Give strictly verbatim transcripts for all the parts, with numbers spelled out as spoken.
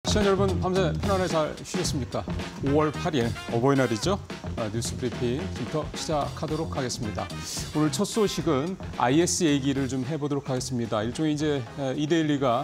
시청자 여러분, 밤새 편안하게 잘 쉬셨습니까? 오월 팔일 어버이날이죠. 뉴스 브리핑 지금부터 시작하도록 하겠습니다. 오늘 첫 소식은 아이에스 얘기를 좀 해보도록 하겠습니다. 일종의 이제 이데일리가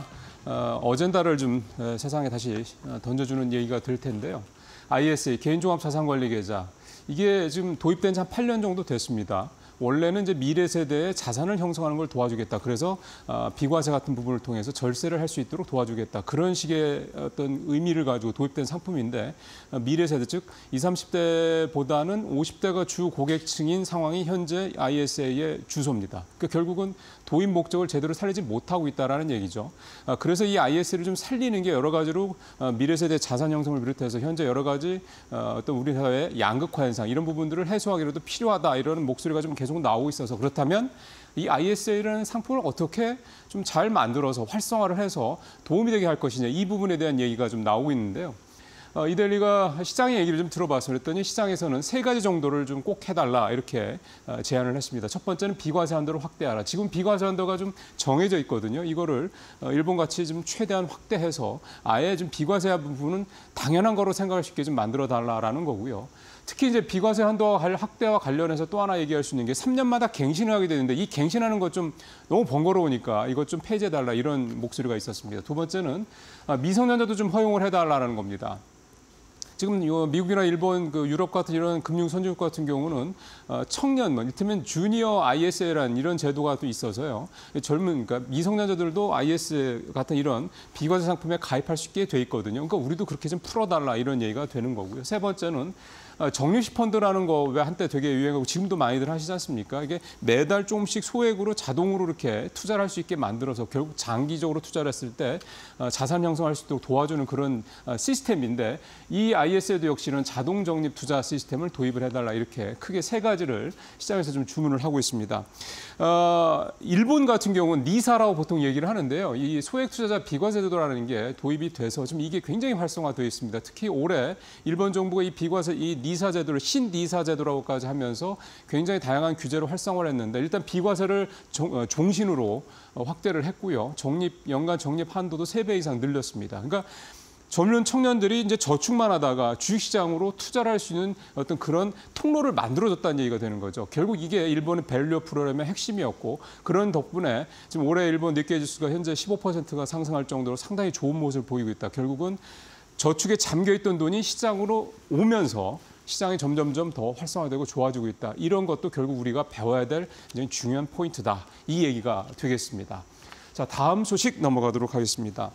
어젠다를 좀 세상에 다시 던져주는 얘기가 될 텐데요. 아이에스 개인종합자산관리계좌, 이게 지금 도입된 지 한 팔 년 정도 됐습니다. 원래는 이제 미래 세대의 자산을 형성하는 걸 도와주겠다. 그래서 비과세 같은 부분을 통해서 절세를 할 수 있도록 도와주겠다. 그런 식의 어떤 의미를 가지고 도입된 상품인데, 미래 세대 즉 이십, 삼십 대보다는 오십 대가 주 고객층인 상황이 현재 아이에스에이의 주소입니다. 그러니까 결국은 도입 목적을 제대로 살리지 못하고 있다는 얘기죠. 그래서 이 아이에스를 좀 살리는 게 여러 가지로 미래 세대 자산 형성을 비롯해서 현재 여러 가지 어떤 우리 사회의 양극화 현상, 이런 부분들을 해소하기로도 필요하다, 이런 목소리가 좀 계속 나오고 있어서, 그렇다면 이 아이에스에이라는 상품을 어떻게 좀 잘 만들어서 활성화를 해서 도움이 되게 할 것이냐, 이 부분에 대한 얘기가 좀 나오고 있는데요. 어, 이데일리가 시장의 얘기를 좀 들어봤어요. 그랬더니 시장에서는 세 가지 정도를 좀 꼭 해달라, 이렇게 어, 제안을 했습니다. 첫 번째는 비과세 한도를 확대하라. 지금 비과세 한도가 좀 정해져 있거든요. 이거를 어, 일본같이 좀 최대한 확대해서 아예 좀 비과세 부분은 당연한 거로 생각할 수 있게 좀 만들어 달라라는 거고요. 특히 이제 비과세 한도 확대와 관련해서 또 하나 얘기할 수 있는 게 삼 년마다 갱신을 하게 되는데, 이 갱신하는 것 좀 너무 번거로우니까 이것 좀 폐지해달라, 이런 목소리가 있었습니다. 두 번째는 미성년자도 좀 허용을 해달라는 겁니다. 지금 미국이나 일본, 그 유럽 같은 이런 금융 선진국 같은 경우는 청년, 뭐 이를테면 주니어 아이에스에이라는 이런 제도가 또 있어서요. 젊은, 그러니까 미성년자들도 아이에스 같은 이런 비과세 상품에 가입할 수 있게 돼 있거든요. 그러니까 우리도 그렇게 좀 풀어달라, 이런 얘기가 되는 거고요. 세 번째는 적립식 펀드라는 거 왜 한때 되게 유행하고 지금도 많이들 하시지 않습니까? 이게 매달 조금씩 소액으로 자동으로 이렇게 투자를 할 수 있게 만들어서 결국 장기적으로 투자를 했을 때 자산 형성할 수 있도록 도와주는 그런 시스템인데, 이 아이에스에이도 역시는 자동 적립 투자 시스템을 도입을 해달라, 이렇게 크게 세 가지를 시장에서 좀 주문을 하고 있습니다. 어, 일본 같은 경우는 니사라고 보통 얘기를 하는데요. 이 소액 투자자 비과세 제도라는 게 도입이 돼서 좀 이게 굉장히 활성화되어 있습니다. 특히 올해 일본 정부가 이 비과세, 이 니사 제도를 신니사 제도라고까지 하면서 굉장히 다양한 규제로 활성화를 했는데, 일단 비과세를 종, 종신으로 확대를 했고요. 적립, 연간 적립 한도도 세 배 이상 늘렸습니다. 그러니까 젊은 청년들이 이제 저축만 하다가 주식시장으로 투자를 할 수 있는 어떤 그런 통로를 만들어줬다는 얘기가 되는 거죠. 결국 이게 일본의 밸류 프로그램의 핵심이었고, 그런 덕분에 지금 올해 일본 니케이 지수가 현재 십오 퍼센트가 상승할 정도로 상당히 좋은 모습을 보이고 있다. 결국은 저축에 잠겨있던 돈이 시장으로 오면서 시장이 점점점 더 활성화되고 좋아지고 있다. 이런 것도 결국 우리가 배워야 될 중요한 포인트다. 이 얘기가 되겠습니다. 자, 다음 소식 넘어가도록 하겠습니다.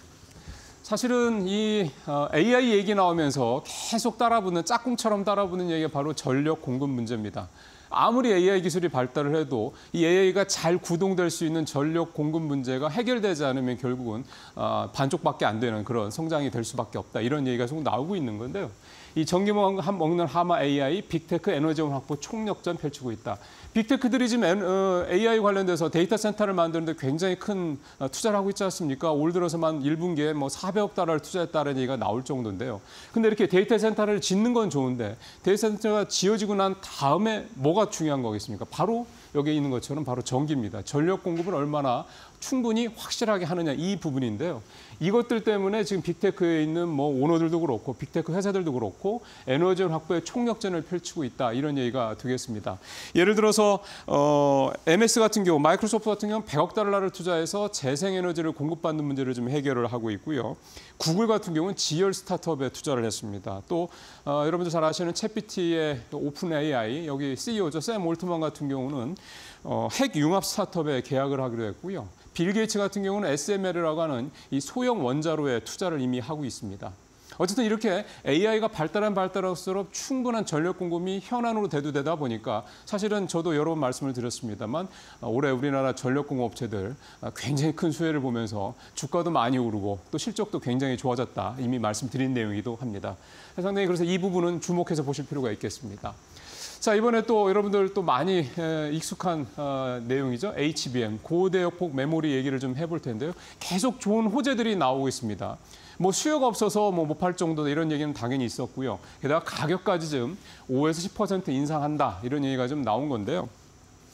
사실은 이 에이아이 얘기 나오면서 계속 따라붙는, 짝꿍처럼 따라붙는 얘기가 바로 전력 공급 문제입니다. 아무리 에이아이 기술이 발달을 해도 이 에이아이가 잘 구동될 수 있는 전력 공급 문제가 해결되지 않으면 결국은 반쪽밖에 안 되는 그런 성장이 될 수밖에 없다. 이런 얘기가 계속 나오고 있는 건데요. 이 전기 먹는 하마 에이아이, 빅테크 에너지원 확보 총력전 펼치고 있다. 빅테크들이 지금 에이아이 관련돼서 데이터 센터를 만드는데 굉장히 큰 투자를 하고 있지 않습니까? 올 들어서만 일 분기에 뭐 사백억 달러를 투자했다는 얘기가 나올 정도인데요. 근데 이렇게 데이터 센터를 짓는 건 좋은데, 데이터 센터가 지어지고 난 다음에 뭐가 중요한 거겠습니까? 바로 여기에 있는 것처럼 바로 전기입니다. 전력 공급을 얼마나 충분히 확실하게 하느냐, 이 부분인데요. 이것들 때문에 지금 빅테크에 있는 뭐 오너들도 그렇고 빅테크 회사들도 그렇고 에너지원 확보에 총력전을 펼치고 있다, 이런 얘기가 되겠습니다. 예를 들어서 어, 엠에스 같은 경우, 마이크로소프트 같은 경우 백억 달러를 투자해서 재생에너지를 공급받는 문제를 좀 해결을 하고 있고요. 구글 같은 경우는 지열 스타트업에 투자를 했습니다. 또 어, 여러분들 잘 아시는 챗지피티의 오픈 에이아이, 여기 씨이오죠. 샘 올트만 같은 경우는 어, 핵 융합 스타트업에 계약을 하기로 했고요. 빌 게이츠 같은 경우는 에스엠엘이라고 하는 이 소형 원자로에 투자를 이미 하고 있습니다. 어쨌든 이렇게 에이아이가 발달한 발달할수록 충분한 전력 공급이 현안으로 대두되다 보니까, 사실은 저도 여러 번 말씀을 드렸습니다만 올해 우리나라 전력 공급 업체들 굉장히 큰 수혜를 보면서 주가도 많이 오르고 또 실적도 굉장히 좋아졌다, 이미 말씀드린 내용이기도 합니다. 상당히 그래서 이 부분은 주목해서 보실 필요가 있겠습니다. 자, 이번에 또 여러분들 또 많이 익숙한 어, 내용이죠. 에이치비엠, 고대역폭 메모리 얘기를 좀 해볼 텐데요. 계속 좋은 호재들이 나오고 있습니다. 뭐 수요가 없어서 뭐 못 팔 정도 이런 얘기는 당연히 있었고요. 게다가 가격까지 좀 오에서 십 퍼센트 인상한다, 이런 얘기가 좀 나온 건데요.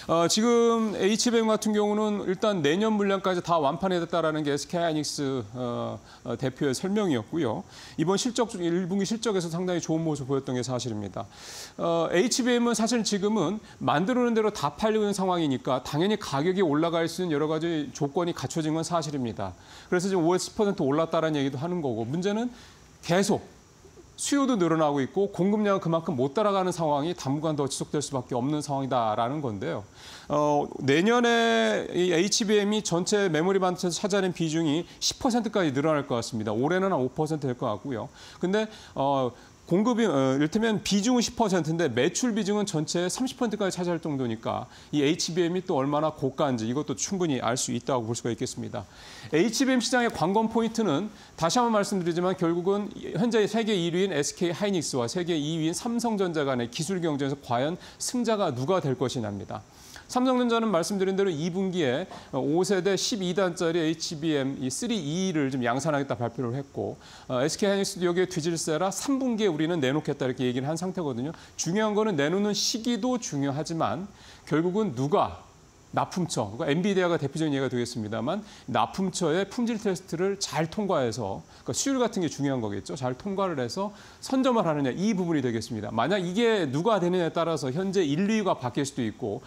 어, 지금 에이치비엠 같은 경우는 일단 내년 물량까지 다 완판이 됐다라는 게 에스케이하이닉스 어, 어, 대표의 설명이었고요. 이번 실적 일 분기 실적에서 상당히 좋은 모습 보였던 게 사실입니다. 어, 에이치비엠은 사실 지금은 만들어놓은 대로 다 팔리고 있는 상황이니까 당연히 가격이 올라갈 수 있는 여러 가지 조건이 갖춰진 건 사실입니다. 그래서 지금 오에서 십 퍼센트 올랐다라는 얘기도 하는 거고, 문제는 계속 수요도 늘어나고 있고 공급량은 그만큼 못 따라가는 상황이 당분간 더 지속될 수밖에 없는 상황이다라는 건데요. 어, 내년에 이 에이치비엠이 전체 메모리 반도체에서 차지하는 비중이 십 퍼센트까지 늘어날 것 같습니다. 올해는 한 오 퍼센트 될 것 같고요. 근데 어, 공급이 어, 이를테면 비중은 십 퍼센트인데 매출 비중은 전체의 삼십 퍼센트까지 차지할 정도니까 이 에이치비엠이 또 얼마나 고가인지 이것도 충분히 알 수 있다고 볼 수가 있겠습니다. 에이치비엠 시장의 관건 포인트는 다시 한번 말씀드리지만 결국은 현재 세계 일 위인 에스케이하이닉스와 세계 이 위인 삼성전자 간의 기술 경쟁에서 과연 승자가 누가 될 것이냐입니다. 삼성전자는 말씀드린 대로 이 분기에 오 세대 십이 단짜리 에이치비엠 이 쓰리 이를 좀 양산하겠다 발표를 했고, 어, 에스케이하이닉스도 여기에 뒤질세라 삼 분기에 우리는 내놓겠다 이렇게 얘기를 한 상태거든요. 중요한 거는 내놓는 시기도 중요하지만 결국은 누가 납품처, 그러니까 엔비디아가 대표적인 예가 되겠습니다만 납품처의 품질 테스트를 잘 통과해서, 그러니까 수율 같은 게 중요한 거겠죠. 잘 통과를 해서 선점을 하느냐, 이 부분이 되겠습니다. 만약 이게 누가 되느냐에 따라서 현재 일, 이 위가 바뀔 수도 있고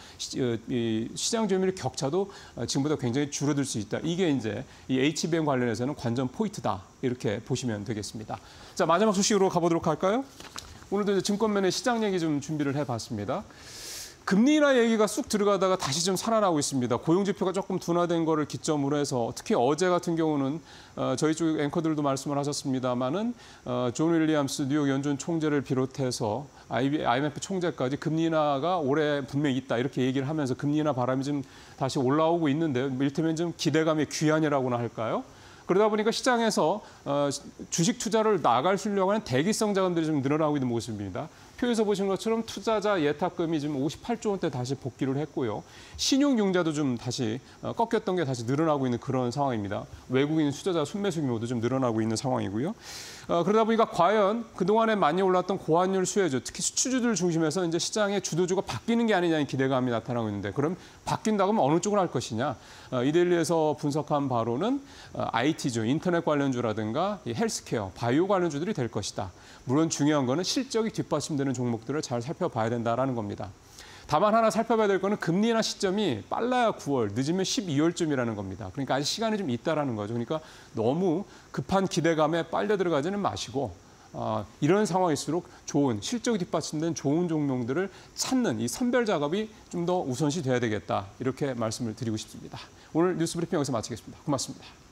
시장 점유율 격차도 지금보다 굉장히 줄어들 수 있다. 이게 이제 이 에이치비엠 관련해서는 관전 포인트다. 이렇게 보시면 되겠습니다. 자, 마지막 소식으로 가보도록 할까요? 오늘도 이제 증권면의 시장 얘기 좀 준비를 해봤습니다. 금리 인하 얘기가 쑥 들어가다가 다시 좀 살아나고 있습니다. 고용지표가 조금 둔화된 거를 기점으로 해서 특히 어제 같은 경우는 어, 저희 쪽 앵커들도 말씀을 하셨습니다마는 어, 존 윌리엄스 뉴욕 연준 총재를 비롯해서 아이엠에프 총재까지 금리 인하가 올해 분명히 있다 이렇게 얘기를 하면서 금리 인하 바람이 좀 다시 올라오고 있는데요. 이를테면 좀 기대감의 귀환이라고나 할까요? 그러다 보니까 시장에서 어, 주식 투자를 나갈 수 있려고 하는 대기성 자금들이 좀 늘어나고 있는 모습입니다. 표에서 보신 것처럼 투자자 예탁금이 지금 오십팔조 원대 다시 복귀를 했고요. 신용융자도 좀 다시 어, 꺾였던 게 다시 늘어나고 있는 그런 상황입니다. 외국인 투자자 순매수 규모도 좀 늘어나고 있는 상황이고요. 어, 그러다 보니까 과연 그동안에 많이 올랐던 고환율 수혜주, 특히 수출주들 중심에서 이제 시장의 주도주가 바뀌는 게 아니냐는 기대감이 나타나고 있는데, 그럼 바뀐다고 하면 어느 쪽으로 할 것이냐? 어, 이데일리에서 분석한 바로는 어, 아이티주, 인터넷 관련주라든가 이 헬스케어, 바이오 관련주들이 될 것이다. 물론 중요한 거는 실적이 뒷받침되는 종목들을 잘 살펴봐야 된다라는 겁니다. 다만 하나 살펴봐야 될 거는 금리 인하 시점이 빨라야 구월, 늦으면 십이월쯤이라는 겁니다. 그러니까 아직 시간이 좀 있다라는 거죠. 그러니까 너무 급한 기대감에 빨려 들어가지는 마시고 어, 이런 상황일수록 좋은 실적이 뒷받침된 좋은 종목들을 찾는 이 선별 작업이 좀 더 우선시 돼야 되겠다. 이렇게 말씀을 드리고 싶습니다. 오늘 뉴스 브리핑 여기서 마치겠습니다. 고맙습니다.